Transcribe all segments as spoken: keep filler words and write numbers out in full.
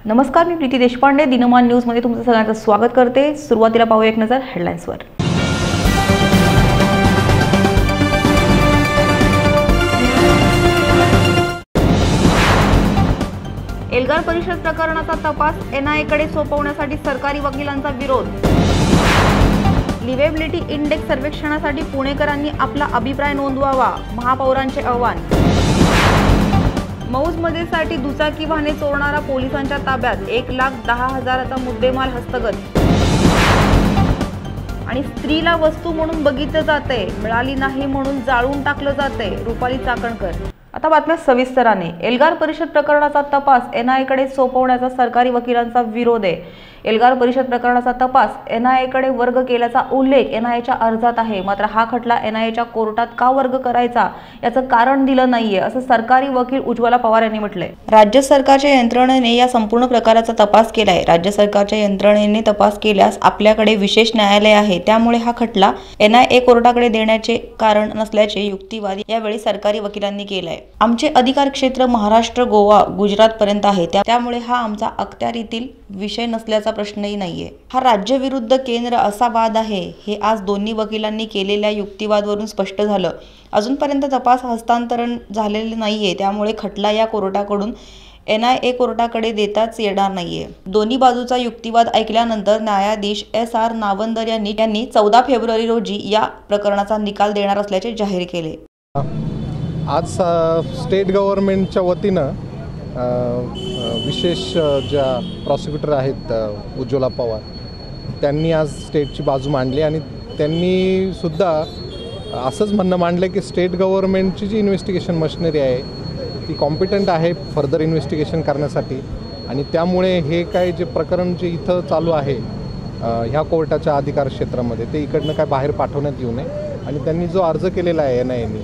नमस्कार, मी प्रीती देशपांडे दिनमान न्यूज मध्ये तुमचं सगळ्यांचं स्वागत करते। सुरुवातीला पाहूया एक नजर हेडलाईन्सवर। एल्गार परिषद प्रकरणाचा तपास एनआयएकडे सोपवण्यासाठी सरकारी वकिलांचा विरोध। लिव्हेबिलिटी इंडेक्स सर्वेक्षणासाठी पुणेकरांनी आपला अभिप्राय नोंदवावा, महापौरांचे आवाहन। मौजमजेसाठी दुचाकी वाहने चोरणारा पोलिसांच्या ताब्यात, एक लाख दहा हजाराचा मुद्देमाल हस्तगत। आणि स्त्रीला वस्तू म्हणून बघितलं जाते, मिळाली नाही म्हणून जाळून टाकलं जाते, रुपाली चाकणकर। आता बातम्या सविस्तराने। एल्गार परिषद प्रकरणाचा तपास एनआयएकडे सोपवण्याचा सरकारी वकिलांचा विरोध आहे। एल्गार परिषद प्रकरणाचा तपास एनआयएकडे वर्ग केल्याचा उल्लेख एनआयएच्या अर्जात आहे, मात्र हा खटला एनआयएच्या कोर्टात का वर्ग करायचा याचं कारण दिलं नाहीये, असं सरकारी वकील उज्ज्वला पवार यांनी म्हटलंय। राज्य सरकारच्या यंत्रणेने या संपूर्ण प्रकाराचा तपास केलाय। राज्य सरकारच्या यंत्रणेने तपास केल्यास आपल्याकडे विशेष न्यायालय आहे, त्यामुळे हा खटला एनआयए कोर्टाकडे देण्याचे कारण नसल्याचे युक्तिवाद यावेळी सरकारी वकिलांनी केलाय। आमचे अधिकार क्षेत्र महाराष्ट्र, गोवा, गुजरात पर्यंत आहे, त्यामुळे हा आमचा अखत्यारीतील विषय नसल्याचा प्रश्नही नाहीये। हा राज्य विरुद्ध केंद्र असा वाद आहे, हे आज दोन्ही वकिलांनी केलेल्या युक्तिवादावरून स्पष्ट झालं। अजूनपर्यंत तपास हस्तांतरण झालेले नाहीये, त्यामुळे खटला या कोर्टाकडून एनआयए कोर्टाकडे देताच येणार नाहीये। दोन्ही बाजूचा युक्तिवाद ऐकल्यानंतर न्यायाधीश एस आर नावंदर यांनी यांनी चौदा फेब्रुवारी रोजी या प्रकरणाचा निकाल देणार असल्याचे जाहीर केले। आज स्टेट गव्हर्नमेंटच्या वतीनं विशेष ज्या प्रॉसिक्युटर आहेत उज्ज्वला पवार, त्यांनी आज स्टेटची बाजू मांडली आणि त्यांनी सुद्धा असंच म्हणणं मांडलं की स्टेट गव्हर्नमेंटची जी इन्व्हेस्टिगेशन मशिनरी आहे ती कॉम्पिटंट आहे फर्दर इन्व्हेस्टिगेशन करण्यासाठी, आणि त्यामुळे हे काय जे प्रकरण जे इथं चालू आहे ह्या कोर्टाच्या अधिकार क्षेत्रामध्ये ते इकडनं काय बाहेर पाठवण्यात येऊ नये, आणि त्यांनी जो अर्ज केलेला आहे एन आय एने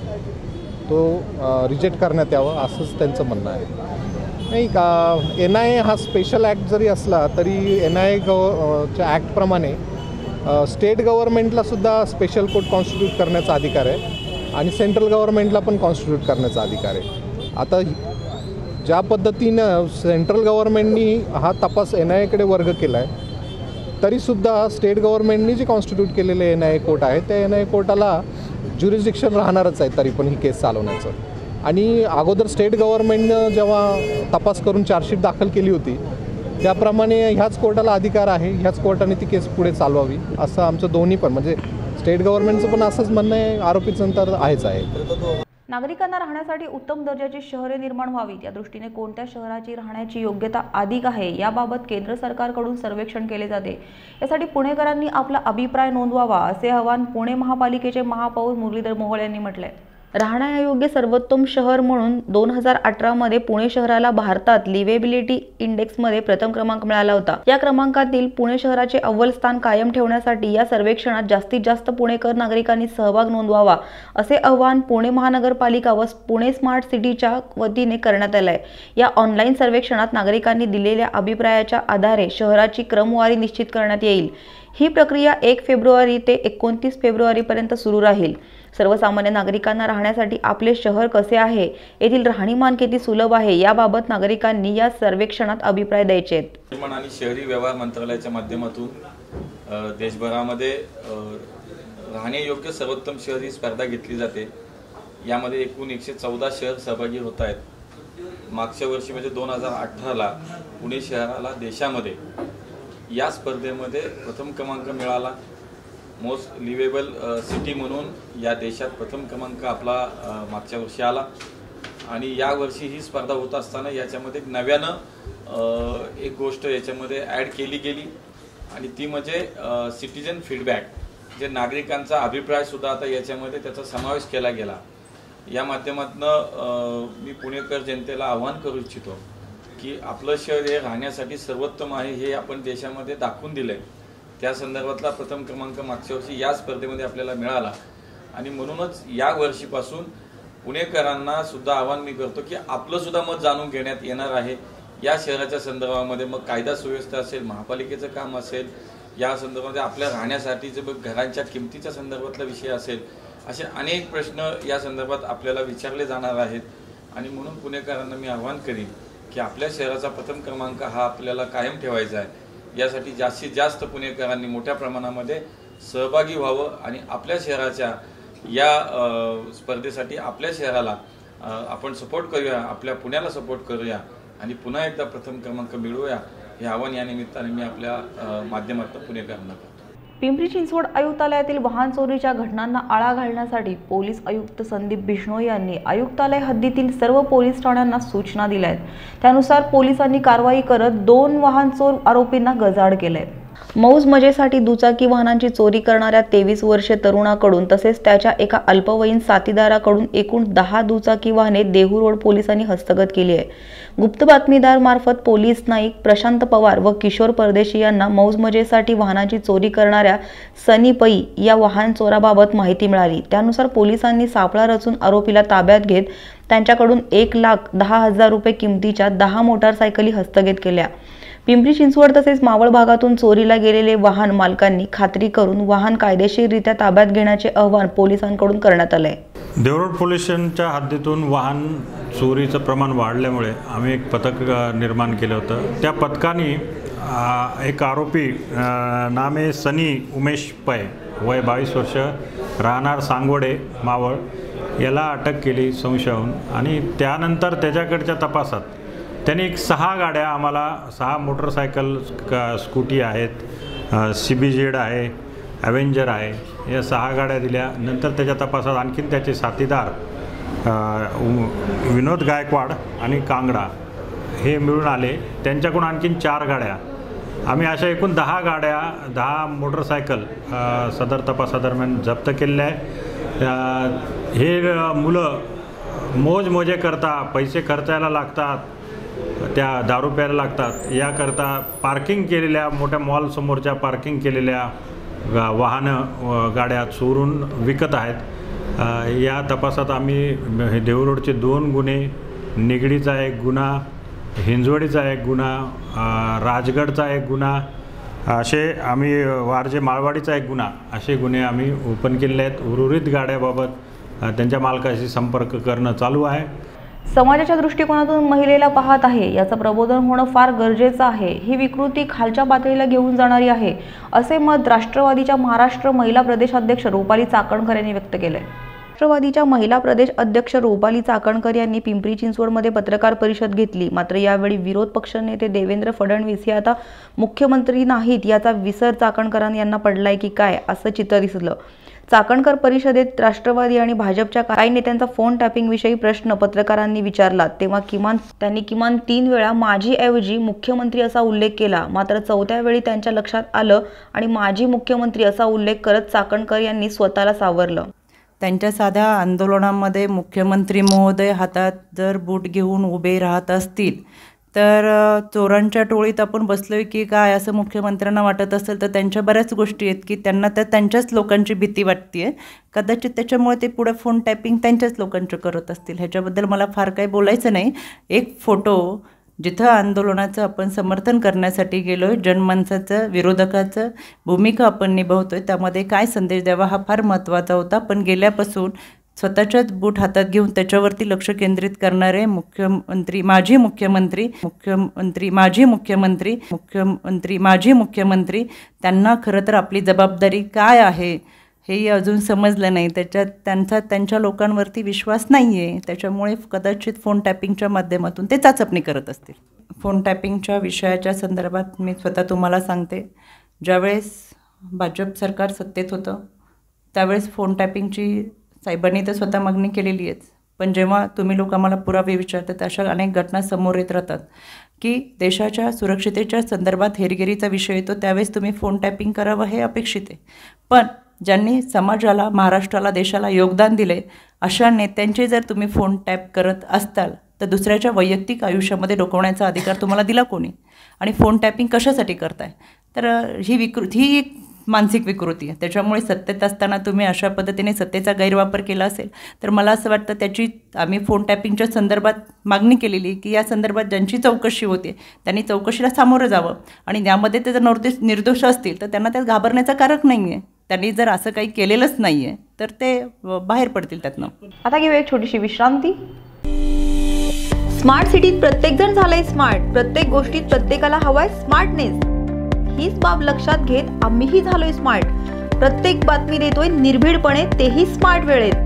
तो रिजेक्ट करण्यात यावं असंच त्यांचं म्हणणं आहे। नाही का, एन आय ए हा स्पेशल ॲक्ट जरी असला तरी एन आय ए गव्हच्या ॲक्टप्रमाणे स्टेट गव्हर्नमेंटलासुद्धा स्पेशल कोर्ट कॉन्स्टिट्यूट करण्याचा अधिकार आहे आणि सेंट्रल गव्हर्नमेंटला पण कॉन्स्टिट्यूट करण्याचा अधिकार आहे। आता ज्या पद्धतीनं सेंट्रल गव्हर्नमेंटनी हा तपास एन आय एकडे वर्ग केला आहे, तरीसुद्धा स्टेट गव्हर्नमेंटनी जे कॉन्स्टिट्यूट केलेले एन आय ए कोर्ट आहे त्या एन आय ए कोर्टाला ज्युरिस्डिक्शन राहणारच आहे तरी पण ही केस चालवण्याचं। आणि अगोदर स्टेट गव्हर्नमेंटनं जेव्हा तपास करून चार्जशीट दाखल केली होती त्याप्रमाणे ह्याच कोर्टाला अधिकार आहे, ह्याच कोर्टाने ती केस पुढे चालवावी असं आमचं दोन्ही पण म्हणजे स्टेट गव्हर्नमेंटचं पण असंच म्हणणं आहे, आरोपीचं तर आहेच आहे। नागरिकांना राहण्यासाठी उत्तम दर्जाची शहरे निर्माण व्हावीत, या दृष्टीने कोणत्या शहराची राहण्याची योग्यता अधिक आहे याबाबत केंद्र सरकारकडून सर्वेक्षण केले जाते। यासाठी पुणेकरांनी आपला अभिप्राय नोंदवावा, असे आवाहन पुणे महापालिकेचे महापौर मुरलीधर मोहोळ यांनी म्हटले। राहण्यायोग्य सर्वोत्तम शहर म्हणून दोन हजार अठरा मध्ये पुणे शहराला भारतात लिव्हेबिलिटी इंडेक्समध्ये प्रथम क्रमांक मिळाला होता। या क्रमांकातील पुणे शहराचे अव्वल स्थान कायम ठेवण्यासाठी या सर्वेक्षणात जास्तीत जास्त पुणेकर नागरिकांनी सहभाग नोंदवावा, असे आवाहन पुणे महानगरपालिका व पुणे स्मार्ट सिटीच्या वतीने करण्यात आले आहे। या ऑनलाईन सर्वेक्षणात नागरिकांनी दिलेल्या अभिप्रायाच्या आधारे शहराची क्रमवारी निश्चित करण्यात येईल। ही प्रक्रिया एक फेब्रुवारी ते एकोणतीस फेब्रुवारी पर्यंत सुरू राहील। सर्वसामान्य नागरिकांना राहण्यासाठी आपले शहर कसे आहे, येथील राहणीमान किती सुलभ आहे याबाबत नागरिकांनी या सर्वेक्षणात अभिप्राय द्यायचे आहेत। आणि शहरी व्यवहार मंत्रालयाच्या माध्यमातून देशभरामध्ये राहण्यायोग्य सर्वोत्तम शहर ही स्पर्धा घेतली जाते। यामध्ये एकूण एकशे चौदा शहर सहभागी होत आहेत। मागच्या वर्षी म्हणजे दोन हजार अठराला पुणे शहराला देशामध्ये या स्पर्धेमध्ये प्रथम क्रमांक मिळाला। मोस्ट लिव्हेबल सिटी म्हणून या देशात प्रथम क्रमांक आपला मागच्या वर्षी आला, आणि या वर्षी ही स्पर्धा होत असताना याच्यामध्ये नव्यानं एक गोष्ट याच्यामध्ये ॲड केली गेली, आणि ती म्हणजे सिटीजन फीडबॅक, जे नागरिकांचा अभिप्रायसुद्धा आता याच्यामध्ये त्याचा समावेश केला गेला। या माध्यमातून मी पुणेकर जनतेला आवाहन करू इच्छितो की आपलं शहर हे राहण्यासाठी सर्वोत्तम आहे हे आपण देशामध्ये दाखवून दिलं आहे। त्या संदर्भातला प्रथम क्रमांक मागच्या वर्षी या स्पर्धेमध्ये आपल्याला मिळाला, आणि म्हणूनच या वर्षीपासून पुणेकरांना सुद्धा आवाहन मी करतो की आपलं सुद्धा मत जाणून घेण्यात येणार आहे या शहराच्या संदर्भामध्ये। मग कायदा सुव्यवस्था असेल, महापालिकेचं काम असेल, या संदर्भामध्ये आपल्या राहण्यासाठीचे घरांच्या किमतीच्या संदर्भातला विषय असेल, असे अनेक प्रश्न या संदर्भात आपल्याला विचारले जाणार आहेत। आणि म्हणून पुणेकरांना मी आवाहन करीन की आपल्या शहराचा प्रथम क्रमांक हा आपल्याला कायम ठेवायचा आहे। यासाठी जास्तीत जास्त पुणेकरांनी मोठ्या प्रमाणामध्ये सहभागी व्हावं आणि आपल्या शहराच्या या स्पर्धेसाठी आपल्या शहराला आपण सपोर्ट करूया, आपल्या पुण्याला सपोर्ट करूया आणि पुन्हा एकदा प्रथम क्रमांक मिळवूया, हे आव्हान या निमित्ताने मी आपल्या माध्यमातून पुणेकरांना करतो। पिंपरी चिंचवड आयुक्तालयातील वाहन चोरीच्या घटनांना आळा घालण्यासाठी पोलीस आयुक्त संदीप बिश्नोई यांनी आयुक्तालय हद्दीतील सर्व पोलीस ठाण्यांना सूचना दिल्या आहेत। त्यानुसार पोलिसांनी कारवाई करत दोन वाहन चोर आरोपींना गजाआड केले। मौज मजेसाठी दुचाकी वाहनांची चोरी करणाऱ्या तेवीस वर्षीय तरुणाकडून तसेच त्याच्या एका अल्पवयीन साथीदाराकडून एकूण दहा दुचाकी वाहने देहू रोड पोलिसांनी हस्तगत केली आहे। गुप्त बातमीदार मार्फत पोलीस नाईक प्रशांत पवार व किशोर परदेशी यांना मौज मजेसाठी वाहनांची चोरी करणाऱ्या सनी पै या वाहन चोराबाबत माहिती मिळाली। त्यानुसार पोलिसांनी सापळा रचून आरोपीला ताब्यात घेत त्यांच्याकडून एक लाख दहा हजार रुपये किमतीच्या दहा मोटारसायकली हस्तगत केल्या। पिंपरी चिंचवड तसेच मावळ भागातून चोरीला गेलेले वाहन मालकांनी खात्री करून वाहन कायदेशीररित्या ताब्यात घेण्याचे आवाहन पोलिसांकडून करण्यात आले। देवरोड पोलीस स्टेशनच्या हद्दीतून वाहन चोरीचं प्रमाण वाढल्यामुळे आम्ही एक पथक निर्माण केलं होतं। त्या पथकाने एक आरोपी नामे सनी उमेश पै वय बावीस वर्ष राहणार सांगवडे मावळ याला अटक केली संशयाहून आणि त्यानंतर त्याच्याकडच्या तपासात त्यांनी एक सहा गाड्या आम्हाला सहा मोटरसायकल स्कूटी आहेत, सी बी जेड आहे, ॲव्हेंजर आहे, या सहा गाड्या दिल्या। नंतर त्याच्या तपासात आणखीन त्याचे साथीदार विनोद गायकवाड आणि कांगडा हे मिळून आले, त्यांच्याकडून आणखीन चार गाड्या आम्ही अशा एकूण दहा गाड्या दहा मोटरसायकल सदर तपासादरम्यान जप्त केलेल्या आहे। हे मुलं मोज मोजे करता पैसे खर्चायला लागतात, त्या दारू प्यायला लागतात, याकरता पार्किंग केलेल्या मोठ्या मॉलसमोरच्या पार्किंग केलेल्या वाहनं गाड्या चोरून विकत आहेत। या तपासात आम्ही देहू रोडचे दोन गुन्हे, निगडीचा एक गुन्हा, हिंजवडीचा एक गुन्हा, राजगडचा एक गुन्हा, असे आम्ही वारजे माळवाडीचा एक गुन्हा असे गुन्हे आम्ही ओपन केले आहेत। उर्वरित गाड्याबाबत त्यांच्या मालकाशी संपर्क करणं चालू आहे। समाजाच्या दृष्टिकोनातून महिलेला पाहत आहे याचं प्रबोधन होणं फार गरजेचं आहे। ही विकृती खालच्या पातळीला घेऊन जाणारी आहे असे मत राष्ट्रवादीच्या महाराष्ट्र महिला प्रदेशाध्यक्ष रुपाली चाकणकर यांनी व्यक्त केले। राष्ट्रवादीच्या महिला प्रदेश अध्यक्ष रुपाली चाकणकर यांनी पिंपरी चिंचवडमध्ये पत्रकार परिषद घेतली। मात्र यावेळी विरोध पक्षनेते देवेंद्र फडणवीस हे आता मुख्यमंत्री नाहीत याचा विसर चाकणकर यांना पडलाय की काय असं चित्र दिसलं। चाकणकर परिषदेत राष्ट्रवादी आणि भाजपच्या काही नेत्यांचा फोन टॅपिंग विषयी प्रश्न पत्रकारांनी विचारला तेव्हा किमान त्यांनी किमान तीन वेळा माझी ऐवजी मुख्यमंत्री असा उल्लेख केला। मात्र चौथ्या वेळी त्यांच्या लक्षात आलं आणि माजी मुख्यमंत्री असा उल्लेख करत चाकणकर यांनी स्वतःला सावरलं। त्यांच्या साध्या आंदोलनामध्ये मुख्यमंत्री महोदय हातात जर बूट घेऊन उभे राहत असतील तर चोरांच्या टोळीत आपण बसलोय की काय असं मुख्यमंत्र्यांना वाटत असेल तर त्यांच्या बऱ्याच गोष्टी आहेत की त्यांना तर त्यांच्याच लोकांची भीती वाटते आहे। कदाचित त्याच्यामुळे ते पुढे फोन टॅपिंग त्यांच्याच लोकांचं करत असतील। ह्याच्याबद्दल मला फार काही बोलायचं नाही। एक फोटो जिथं आंदोलनाचं आपण समर्थन करण्यासाठी गेलो आहे, जनमानसाचं विरोधकाचं भूमिका आपण निभावतो आहे, त्यामध्ये काय संदेश द्यावा हा फार महत्त्वाचा होता। पण गेल्यापासून स्वतःच्याच बूट हातात घेऊन त्याच्यावरती लक्ष केंद्रित करणारे मुख्यमंत्री माजी मुख्यमंत्री मुख्यमंत्री माजी मुख्यमंत्री मुख्यमंत्री माजी मुख्यमंत्री त्यांना खरं तर आपली जबाबदारी काय आहे हेही अजून समजलं नाही। त्याच्यात त्यांचा त्यांच्या लोकांवरती विश्वास नाही आहे, त्याच्यामुळे कदाचित फोन टॅपिंगच्या माध्यमातून ते चाचपणी करत असतील। फोन टॅपिंगच्या विषयाच्या संदर्भात मी स्वतः तुम्हाला सांगते, ज्यावेळेस भाजप सरकार सत्तेत होतं त्यावेळेस फोन टॅपिंगची साहेबांनी तर स्वतः मागणी केलेली आहेच, पण जेव्हा तुम्ही लोक आम्हाला पुरावे विचारतात अशा अनेक घटना समोर येत राहतात की देशाच्या सुरक्षितेच्या संदर्भात हेरगिरीचा विषय येतो, त्यावेळेस तुम्ही फोन टॅपिंग करावं हे अपेक्षित आहे। पण ज्यांनी समाजाला महाराष्ट्राला देशाला योगदान दिले अशा नेत्यांचे जर तुम्ही फोन टॅप करत असताल तर दुसऱ्याच्या वैयक्तिक आयुष्यामध्ये डोकवण्याचा अधिकार तुम्हाला दिला कोणी आणि फोन टॅपिंग कशासाठी करताय? तर ही विकृती ही एक मानसिक विकृती आहे। त्याच्यामुळे सत्तेत असताना तुम्ही अशा पद्धतीने सत्तेचा गैरवापर केला असेल तर मला असं वाटतं त्याची आम्ही फोन टॅपिंगच्या संदर्भात मागणी केलेली की या संदर्भात ज्यांची चौकशी होते त्यांनी चौकशीला सामोरं जावं आणि यामध्ये ते जर निर्दोष निर्दोष असतील तर त्यांना त्यात घाबरण्याचं कारण नाही आहे। त्यांनी जर असं काही केलेलंच नाही आहे तर ते बाहेर पडतील त्यातनं। आता घेऊया एक छोटीशी विश्रांती। स्मार्ट सिटीत प्रत्येक जण झालंय स्मार्ट. प्रत्येक गोष्टीत प्रत्येकाला हवाय स्मार्टनेस. हीच बाब लक्षात घेत आम्हीही झालोय स्मार्ट. प्रत्येक बातमी देतोय निर्भीडपणे, तेही स्मार्ट वेळेत.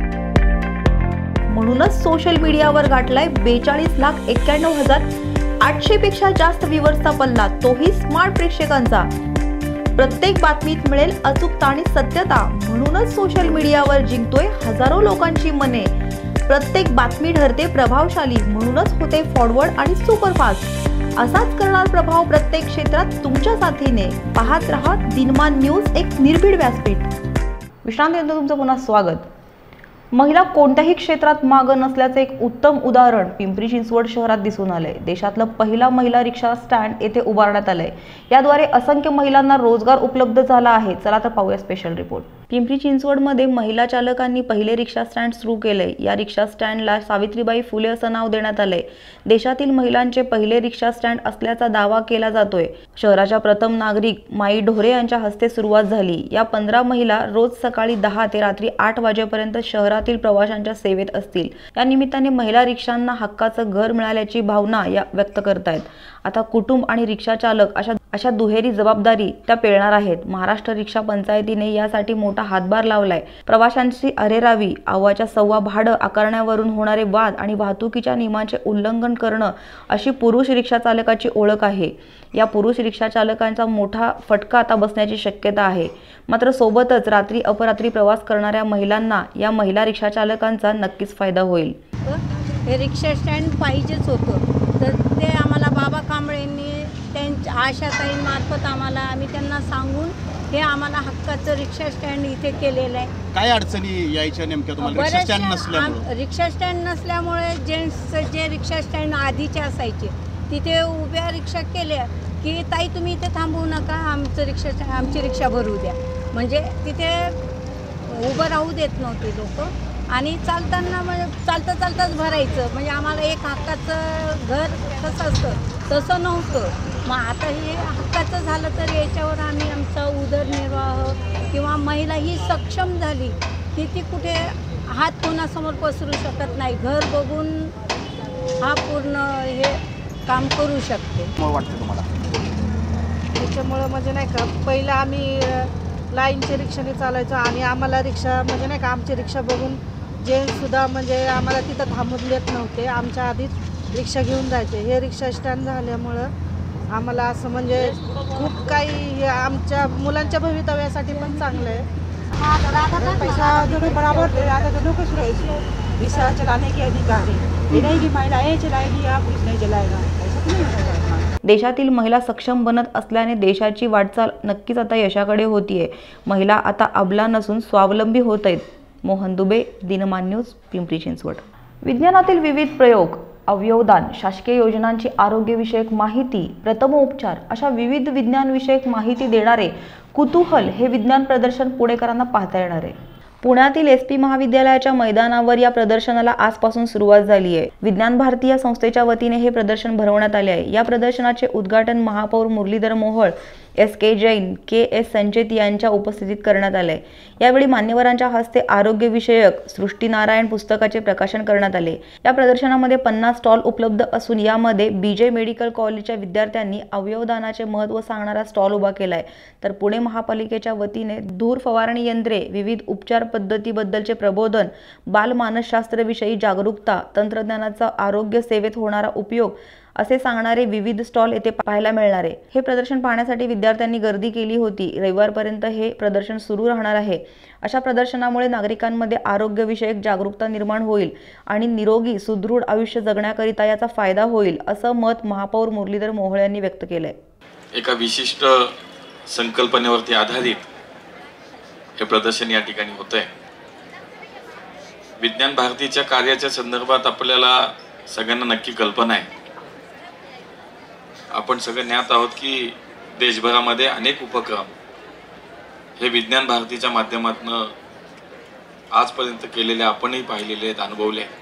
म्हणूनच सोशल मीडियावर गाठलाय बेचाळीस लाख एक्क्याण्णव हजार आठशे पेक्षा जास्त व्ह्यूअर्सचा पल्ला, तोही स्मार्ट प्रेक्षकांचा. प्रत्येक बातमीत मिळेल अचूकता आणि सत्यता, म्हणूनच सोशल मीडियावर जिंकतोय हजारो लोकांची मने. प्रत्येक बातमी ठरते प्रभावशाली, म्हणूनच होते फॉरवर्ड आणि सुपरफास्ट. असाच करणार प्रभाव प्रत्येक क्षेत्रात तुमच्या साथीने. पाहत रहा दिनमान न्यूज, एक निर्भीड व्यासपीठ. विश्रांतीनंतर तुमचं पुन्हा स्वागत. महिला कोणत्याही क्षेत्रात मागं नसल्याचे एक उत्तम उदाहरण पिंपरी चिंचवड शहरात दिसून आले. देशातलं पहिला महिला रिक्षा स्टँड येथे उभारण्यात आलंय. याद्वारे असंख्य महिलांना रोजगार उपलब्ध झाला आहे. चला तर पाहूया स्पेशल रिपोर्ट. पिंपरी चिंचवडमध्ये महिला चालकांनी पहिले रिक्षा स्टँड सुरू केले. या रिक्षा स्टँडला सावित्रीबाई फुले असं नाव देण्यात आले. देशातील महिलांचे पहिले रिक्षा स्टँड असल्याचा दावा केला जातोय. शहराच्या प्रथम नागरिक माई ढोरे यांच्या हस्ते सुरुवात झाली. या पंधरा महिला रोज सकाळी दहा ते रात्री आठ वाजेपर्यंत शहरातील प्रवाशांच्या सेवेत असतील. या निमित्ताने महिला रिक्षांना हक्काचं घर मिळाल्याची भावना या व्यक्त करतायत. आता कुटुंब आणि रिक्षा चालक अशा अशा दुहेरी जबाबदारी त्या पेलणार आहेत. महाराष्ट्र रिक्षा पंचायतीने यासाठी मोठा हातभार लावलाय. प्रवाशांची अरेरावी, आवाच्या सव्वा भाडं आकारण्यावरून होणारे वाद आणि वाहतुकीच्या नियमांचे उल्लंघन करणं अशी पुरुष रिक्षा चालकाची ओळख आहे. या पुरुष रिक्षा चालकांचा मोठा फटका आता बसण्याची शक्यता आहे. मात्र सोबतच रात्री अपरात्री प्रवास करणाऱ्या महिलांना या महिला रिक्षा चालकांचा नक्कीच फायदा होईल. हे रिक्षा स्टँड पाहिजेच होतं, तर ते आम्हाला बाबा कांबळेंनी त्यांच्या आशाताईंमार्फत आम्हाला आम्ही त्यांना सांगून हे आम्हाला हक्काचं रिक्षा स्टँड इथे केलेलं आहे. काय अडचणी यायच्या नेमक्या तुम्हाला रिक्षा स्टँड नसल्यामुळे? रिक्षा स्टँड नसल्यामुळे जेंट्सचं जे रिक्षा स्टँड आधीचे असायचे तिथे उभ्या रिक्षा केल्या की ताई तुम्ही इथे थांबवू नका, आमचं रिक्षा स्टँड आमची रिक्षा भरू द्या. म्हणजे तिथे उभं राहू देत नव्हते लोक. आणि चालताना म्हणजे चालता चालताच भरायचं. म्हणजे आम्हाला एक हक्काचं घर कसं असतं तसं नव्हतं. मग आता हे हक्काचं झालं तर याच्यावर आम्ही आमचा उदरनिर्वाह किंवा महिला ही सक्षम झाली की ती कुठे हात कोणासमोर पसरू शकत नाही. घर बघून हा पूर्ण हे काम करू शकते. मग वाटतं तुम्हाला त्याच्यामुळं म्हणजे नाही का, पहिलं आम्ही लाईनच्या रिक्षाने चालायचो आणि आम्हाला रिक्षा म्हणजे नाही का आमची रिक्षा बघून जेंट्ससुद्धा म्हणजे आम्हाला तिथं थांबून देत नव्हते. आमच्या आधीच रिक्षा घेऊन जायचे. हे रिक्षा स्टँड झाल्यामुळं आम्हाला असं म्हणजे खूप काही हे आमच्या मुलांच्या भवितव्यासाठी पण चांगलं आहे. पैसा दोनों बराबर दे रहा था, दोनों को सुरक्षित रिक्शा चलाने के अधिकार है. ये नहीं कि महिलाएं चलाएगी या पुरुष नहीं चलाएगा, ऐसा तो नहीं होगा. देशातील महिला सक्षम बनत असल्याने देशाची वाटचाल नक्कीच आता यशाकडे होतीये. महिला आता अबला नसून स्वावलंबी होत आहेत. मोहन दुबे, दिनमान न्यूज, पिंपरी चिंचवड. विज्ञानातील विविध प्रयोग, अवयवदान, शासकीय योजनांची आरोग्यविषयक माहिती, प्रथमोपचार अशा विविध विज्ञानविषयक माहिती देणारे कुतूहल हे विज्ञान प्रदर्शन पुणेकरांना पाहता येणार आहे. पुण्यातील एस पी महाविद्यालयाच्या मैदानावर या प्रदर्शनाला आजपासून सुरुवात झाली आहे. विज्ञान भारती या संस्थेच्या वतीने हे प्रदर्शन भरवण्यात आले आहे. या प्रदर्शनाचे उद्घाटन महापौर Muralidhar Mohol, S K Jain, K S Sanchet यांच्या उपस्थितीत करण्यात आले. यावेळी मान्यवरांच्या हस्ते आरोग्यविषयक सृष्टी नारायण पुस्तकाचे प्रकाशन करण्यात आले. या प्रदर्शनामध्ये पन्नास स्टॉल उपलब्ध असून यामध्ये बीजे मेडिकल कॉलेजच्या विद्यार्थ्यांनी अवयवदानाचे महत्त्व सांगणारा स्टॉल उभा केलाय. तर पुणे महापालिकेच्या वतीने धूर फवारणी यंत्रे, विविध उपचार पद्धतीबद्दलचे प्रबोधन, बालमानसशास्त्राविषयी जागरूकता, तंत्रज्ञानाचा आरोग्य सेवेत होणारा उपयोग असे सांगणारे विविध स्टॉल येथे पाहायला मिळणार आहे. हे प्रदर्शन पाहण्यासाठी विद्यार्थ्यांनी गर्दी केली होती. रविवारपर्यंत हे प्रदर्शन सुरू राहणार आहे. अशा प्रदर्शनामुळे नागरिकांमध्ये आरोग्यविषयक जागरूकता निर्माण होईल आणि निरोगी सुदृढ आयुष्य जगण्याकरिता याचा फायदा होईल, असं मत महापौर मुरलीधर मोहोळ यांनी व्यक्त केलंय. एका विशिष्ट संकल्पनेवरती आधारित हे प्रदर्शन या ठिकाणी होतंय. विज्ञान भारतीच्या कार्याच्या संदर्भात आपल्याला सगळ्यांना नक्की कल्पना आहे. आपण सगळे ज्ञात आहोत की देशभरामध्ये अनेक उपक्रम हे विज्ञान भारतीच्या माध्यमातून आजपर्यंत केलेले आपणही पाहिलेले आहेत, अनुभवले आहेत.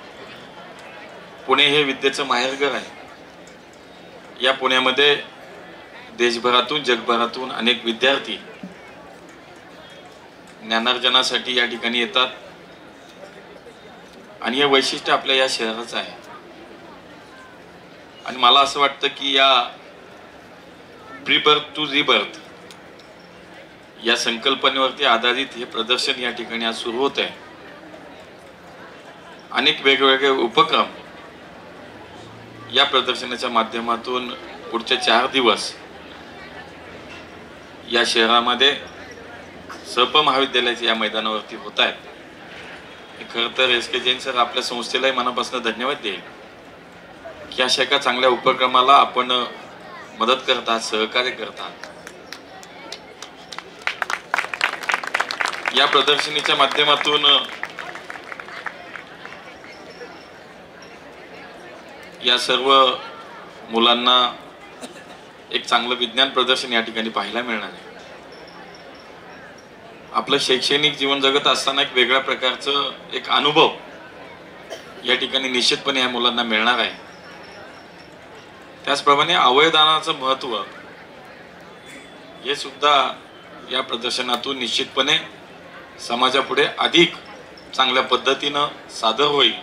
पुणे हे विद्येचं माहेरघर आहे. या पुण्यामध्ये देशभरातून जगभरातून अनेक विद्यार्थी ज्ञानार्जनासाठी या ठिकाणी येतात आणि हे वैशिष्ट्य आपल्या या शहराचं आहे. आणि मला असं वाटतं की या प्री बर्थ टू रिबर्थ या संकल्पनेवरती आधारित हे प्रदर्शन या ठिकाणी आज सुरू होत आहे. अनेक वेगवेगळे उपक्रम या प्रदर्शनाच्या माध्यमातून पुढचे चार दिवस या शहरामध्ये सप महाविद्यालयाच्या या मैदानावरती होत आहेत. खरं तर एस के जैन सर आपल्या संस्थेलाही मनापासून धन्यवाद देईल की अशा एका चांगल्या उपक्रमाला आपण मदत करतात, सहकार्य करतात. या प्रदर्शनीच्या माध्यमातून या सर्व मुलांना एक चांगलं विज्ञान प्रदर्शन या ठिकाणी पाहायला मिळणार आहे. आपलं शैक्षणिक जीवन जगत असताना एक वेगळ्या प्रकारचं एक अनुभव या ठिकाणी निश्चितपणे या मुलांना मिळणार आहे. त्याचप्रमाणे अवयवदानाचं महत्त्व हे सुद्धा या प्रदर्शनातून निश्चितपणे समाजापुढे अधिक चांगल्या पद्धतीनं सादर होईल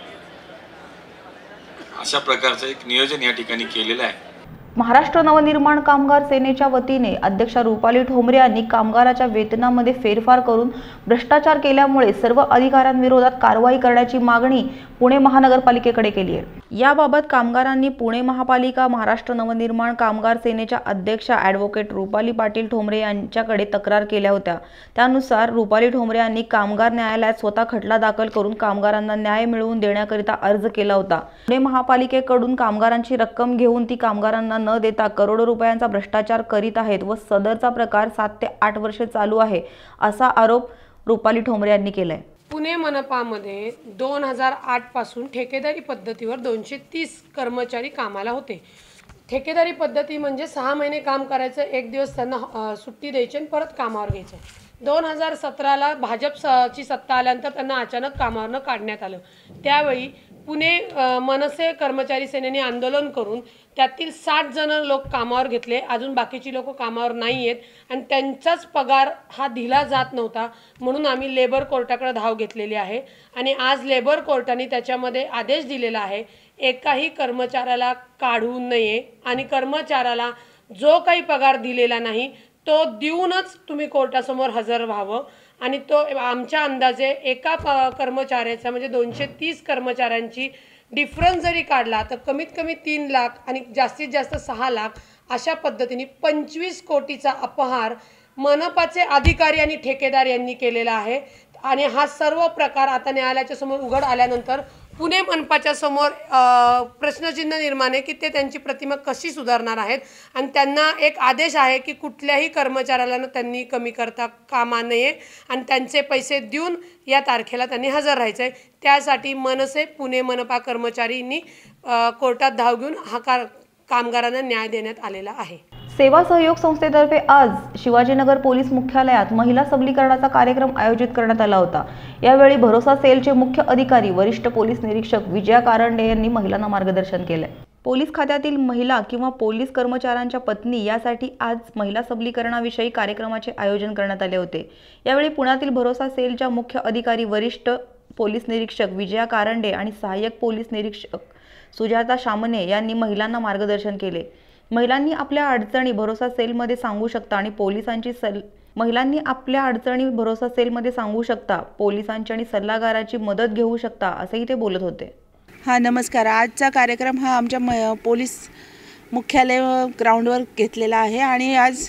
अशा प्रकारचं एक नियोजन या ठिकाणी केलेलं आहे. महाराष्ट्र नवनिर्माण कामगार सेनेच्या वतीने अध्यक्षा रुपाली ठोंबरे यांनी कामगाराच्या वेतनामध्ये फेरफार करून भ्रष्टाचार केल्यामुळे सर्व अधिकाऱ्यांविरोधात कारवाई करण्याची मागणी पुणे महानगरपालिकेकडे केली आहे. याबाबत कामगारांनी पुणे महापालिका महाराष्ट्र नवनिर्माण कामगार सेनेच्या अध्यक्षा ॲडव्होकेट रुपाली पाटील ठोंबरे यांच्याकडे तक्रार केल्या होत्या. त्यानुसार रुपाली ठोंबरे यांनी कामगार न्यायालयात स्वतः खटला दाखल करून कामगारांना न्याय मिळवून देण्याकरिता अर्ज केला होता. पुणे महापालिकेकडून कामगारांची रक्कम घेऊन ती कामगारांना न देता करोडो रुपयांचा भ्रष्टाचार करीत आहेत व सदरचा प्रकार सात ते आठ वर्षे चालू आहे असा आरोप रुपाली ठोंबरे यांनी केलाय. पुणे मनपामध्ये दोन हजार आठ पासून ठेकेदारी पद्धतीवर दोनशे तीस कर्मचारी कामाला होते. ठेकेदारी पद्धती म्हणजे सहा महिने काम करायचं, एक दिवस त्यांना सुट्टी द्यायची आणि परत कामावर घ्यायचं. दोन हजार सतराला भाजपची सत्ता आल्यानंतर त्यांना अचानक कामावरनं काढण्यात आलं. त्यावेळी पुणे मनसे कर्मचारी सेनेने आंदोलन करून त्यातील साठ जण लोक कामावर घेतले. अजून बाकीची लोक कामावर नाही आहेत आणि त्यांचाच पगार हा दिला जात नव्हता. म्हणून आम्ही लेबर कोर्टाकडे धाव घेतलेली आहे आणि आज लेबर कोर्टाने त्याच्यामध्ये आदेश दिलेला आहे एकाही कर्मचाऱ्याला काढू नये आणि कर्मचाऱ्याला जो काही पगार दिलेला नाही तो देऊनच तुम्ही कोर्टासमोर हजर व्हावं. आणि तो आमच्या अंदाजे एका प कर्मचाऱ्याचा म्हणजे दोनशे तीस कर्मचाऱ्यांची डिफरन्स जरी काढला तर कमीत कमी तीन लाख आणि जास्तीत जास्त सहा लाख अशा पद्धतीने पंचवीस कोटीचा अपहार मनपाचे अधिकारी आणि ठेकेदार यांनी केलेला आहे. आणि हा सर्व प्रकार आता न्यायालयाच्या समोर उघड आल्यानंतर पुणे मनपाच्या समोर प्रश्नचिन्ह निर्माण आहे की ते त्यांची प्रतिमा कशी सुधारणार आहेत. आणि त्यांना एक आदेश आहे की कुठल्याही कर्मचाऱ्याला त्यांनी कमी करता कामा नये आणि त्यांचे पैसे देऊन या तारखेला त्यांनी हजर राहायचं आहे. त्यासाठी मनसे पुणे मनपा कर्मचारींनी कोर्टात धाव घेऊन हा कार कामगारांना न्याय देण्यात आलेला आहे. सेवा सहयोग संस्थेतर्फे आज शिवाजीनगर पोलीस मुख्यालयात महिला सबलीकरणाचा कार्यक्रम आयोजित करण्यात आला होता. यावेळी भरोसा सेलचे मुख्य अधिकारी वरिष्ठ पोलीस निरीक्षक विजया कारंडे यांनी महिलांना मार्गदर्शन केले. पोलीस खात्यातील महिला किंवा पोलीस कर्मचाऱ्यांच्या पत्नी यासाठी आज महिला सबलीकरणाविषयी कार्यक्रमाचे आयोजन करण्यात आले होते. यावेळी पुण्यातील भरोसा सेलच्या मुख्य अधिकारी वरिष्ठ पोलीस निरीक्षक विजया कारंडे आणि सहाय्यक पोलीस निरीक्षक सुजाता शामने यांनी महिलांना मार्गदर्शन केले. महिलांनी आपल्या अडचणी भरोसा सेलमध्ये सांगू शकता आणि पोलिसांची सल महिलांनी आपल्या अडचणी भरोसा सेलमध्ये सांगू शकता पोलिसांची आणि सल्लागाराची मदत घेऊ शकता असंही ते बोलत होते. हां नमस्कार. आजचा कार्यक्रम हा आमच्या म पोलीस मुख्यालय ग्राउंडवर घेतलेला आहे आणि आज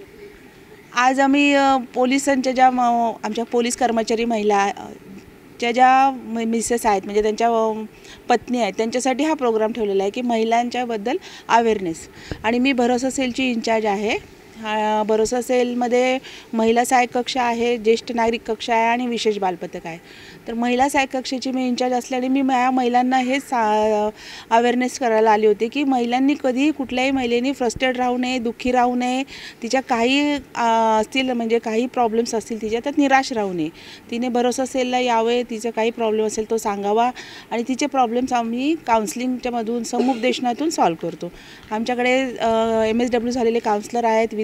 आज आम्ही पोलिसांच्या ज्या आमच्या पोलीस कर्मचारी महिला च्या ज्या मिसेस आहेत म्हणजे त्यांच्या पत्नी आहेत त्यांच्यासाठी हा प्रोग्राम ठेवलेला आहे की महिलांच्याबद्दल अवेअरनेस. आणि मी भरोसा सेलची इंचार्ज आहे. भरोसा सेलमध्ये महिला सहाय्यक कक्ष आहे, ज्येष्ठ नागरिक कक्ष आहे आणि विशेष बालपथक आहे. तर महिला सहाय्यक कक्षाची मी इंचार्ज असल्याने मी माझ्या महिलांना हेच अवेअरनेस करायला आली होती की महिलांनी कधीही कुठल्याही महिलेनी फ्रस्ट्रेट राहू नये, दुःखी राहू नये, तिच्या काही असतील म्हणजे काही प्रॉब्लेम्स असतील तिच्या तर निराश राहू नये. तिने भरोसा सेलला यावे, तिचा काही प्रॉब्लेम असेल तो सांगावा आणि तिचे प्रॉब्लेम्स आम्ही काउन्सिलिंगच्यामधून समुपदेशनातून सॉल्व्ह करतो. आमच्याकडे एम एस डब्ल्यू झालेले काउन्सलर आहेत, विधी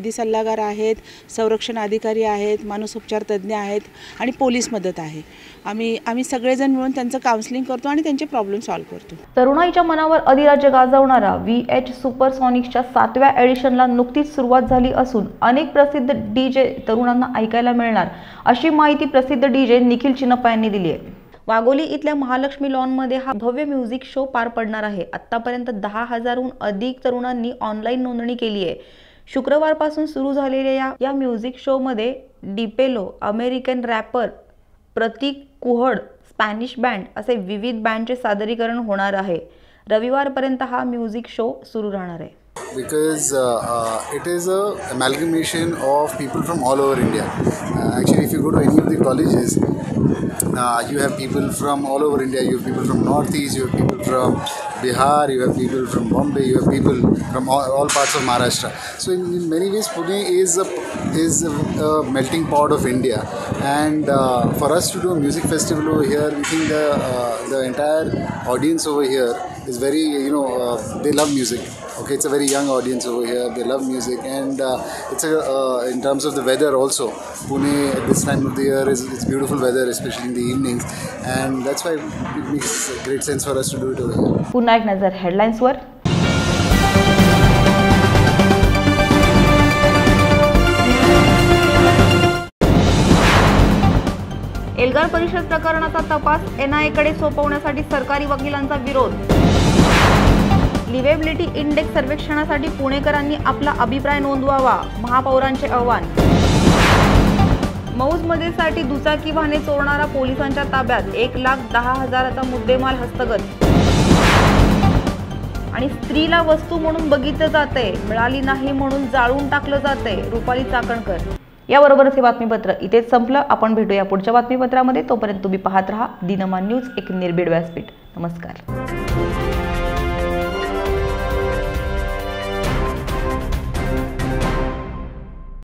कायदेशीर सल्लागार आहेत, संरक्षण अधिकारी आहेत, मानसोपचार तज्ज्ञ आहेत आणि पोलीस मदत आहे. आम्ही आम्ही सगळेजण मिळून त्यांचं काउन्सिलिंग करतो आणि त्यांचे प्रॉब्लेम सॉल्व्ह करतो. तरुणाईच्या मनावर अधिराज्य गाजवणारा व्ही एच सुपरसॉनिक्सच्या सातव्या एडिशनला नुकतीच सुरुवात झाली असून अनेक प्रसिद्ध डीजे तरुणांना ऐकायला मिळणार अशी माहिती प्रसिद्ध डीजे निखिल चिनप्पा यांनी दिली आहे. वाघोली इथल्या महालक्ष्मी लॉनमध्ये हा भव्य म्युझिक शो पार पडणार आहे. आतापर्यंत दहा हजारहून अधिक तरुणांनी ऑनलाईन नोंदणी केली आहे. शुक्रवारपासून सुरू झालेल्या या या म्युझिक शोमध्ये Diplo, American rapper Prateek Kuhad, Spanish band असे विविध बँडचे सादरीकरण होणार आहे. रविवारपर्यंत हा म्युझिक शो सुरू राहणार आहे. Because uh, uh, it is a amalgamation of people from all over India. Uh, actually, if you go to any of the colleges, uh, you have people from all over India. You have people from Northeast, you have people from Bihar, you have people from Bombay, you have people from all, all parts of Maharashtra. So in, in many ways, Pune is a is a, a melting pot of India. And uh, for us to do a music festival over here, we think the uh, the entire audience over here is very, you know, uh, they love music. Okay, it's a very young audience over here. They love music, and uh, it's a uh, in terms of the weather also. Pune at this time of the year is it's beautiful weather, especially in the evenings, and that's why it makes great sense for us to do it over here. पुन्हा एक नजर हेडलाईन्सवर. एल्गार परिषद प्रकरणाचा तपास एनआयएकडे सोपवण्यासाठी सरकारी वकिलांचा विरोध. लिव्हेबिलिटी index सर्वेक्षणासाठी पुणेकरांनी आपला अभिप्राय नोंदवावा, महापौरांचे आवाहन. मौजमजेसाठी दुचाकी वाहने चोरणारा पोलिसांच्या ताब्यात, एक लाख दहा हजाराचा मुद्देमाल हस्तगत. आणि स्त्रीला वस्तू म्हणून बघितलं जाते, मिळाली नाही म्हणून जाळून टाकलं जाते, रुपाली चाकणकर. याबरोबरच हे बातमीपत्र इथेच संपलं. आपण भेटूया पुढच्या बातमीपत्रामध्ये. तोपर्यंत तुम्ही पाहत रहा दिनमान न्यूज, एक निर्भीड व्यासपीठ. नमस्कार.